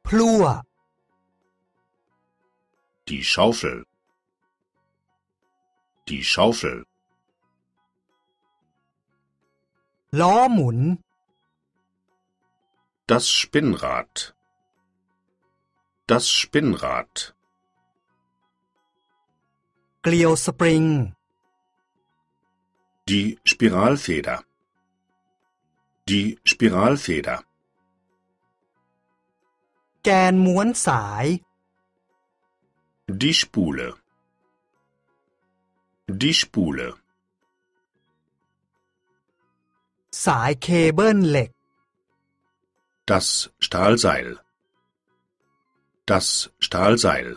พลั่ว Die Schaufel. Die Schaufel. ล้อหมุน Das Spinnrad. Das Spinnrad. เกลียวสปริง Die Spiralfeder. Die Spiralfeder. แกนม้วนสาย Die Spule. Die Spule. สายเคเบิลเหล็ก Das Stahlseil. Das Stahlseil.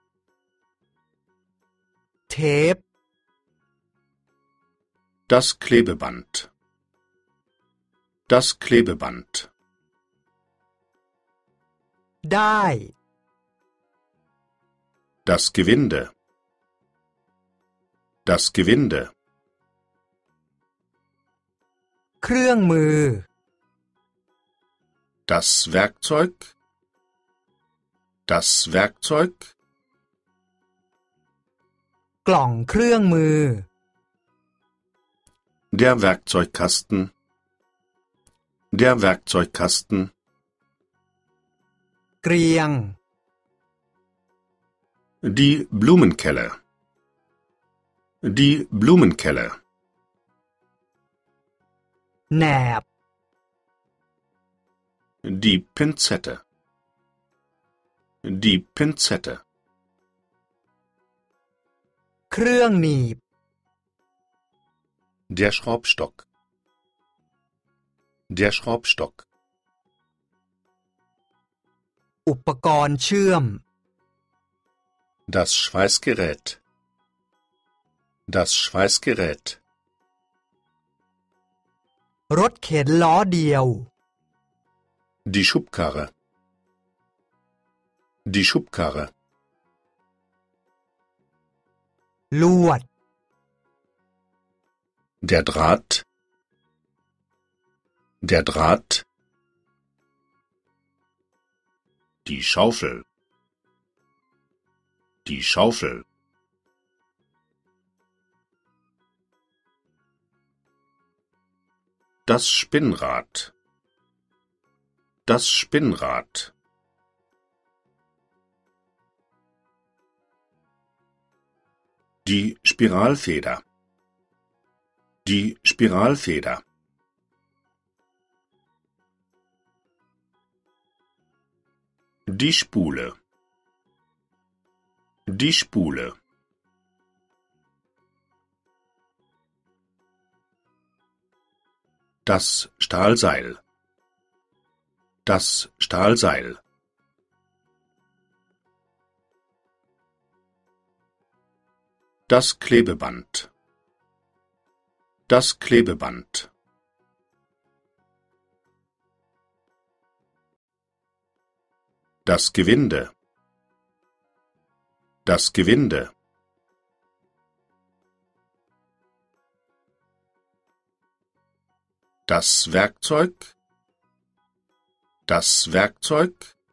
เทป Das Klebeband. Das Klebeband. ได้ Das Gewinde. Das Gewinde. เครื่องมือ Das Werkzeug. Das Werkzeug. กล่องเครื่องมือ Der Werkzeugkasten. Der Werkzeugkasten. เกรียง Die Blumenkelle. Die Blumenkelle. แหนบ Die Pinzette. Die Pinzette. เครื่องหนีบ Der Schraubstock. Der Schraubstock. อุปกรณ์เชื่อม Das Schweißgerät. Das Schweißgerät. รถเข็นล้อเดียว Die Schubkarre. Die Schubkarre. ลวด Der Draht. Der Draht. Die Schaufel. Die Schaufel. Das Spinnrad. Das Spinnrad. Die Spiralfeder. Die Spiralfeder. Die Spule. Die Spule. Das Stahlseil. Das Stahlseil. Das Klebeband. Das Klebeband. Das Gewinde. Das Gewinde. Das Werkzeug. Das Werkzeug.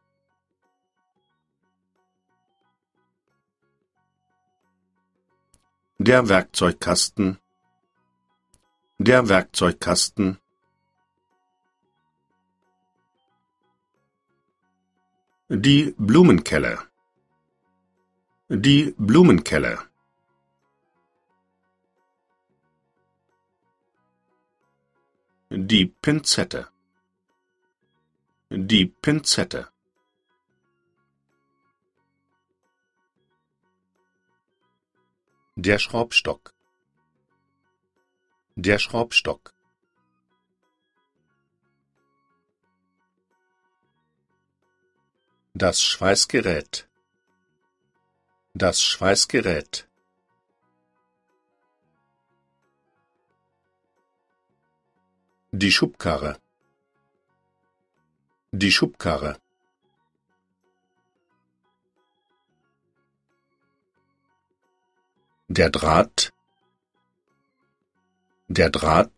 Der Werkzeugkasten. Der Werkzeugkasten. Die Blumenkelle. Die Blumenkelle. Die Pinzette. Die Pinzette. Der Schraubstock. Der Schraubstock. Das Schweißgerät. Das Schweißgerät. Die Schubkarre. Die Schubkarre. Der Draht. Der Draht.